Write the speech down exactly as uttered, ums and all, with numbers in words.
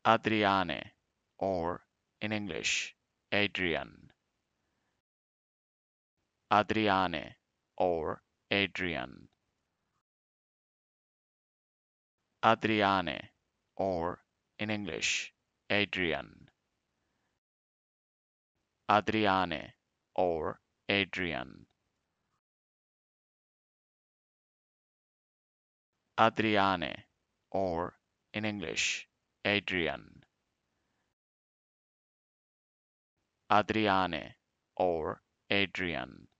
Adriane, or in English, Adrian. Adriane, or Adrian. Adriane, or in English, Adrian. Adriane, or Adrian. Adriane, or in English, Adrian. Adriane, or Adrian.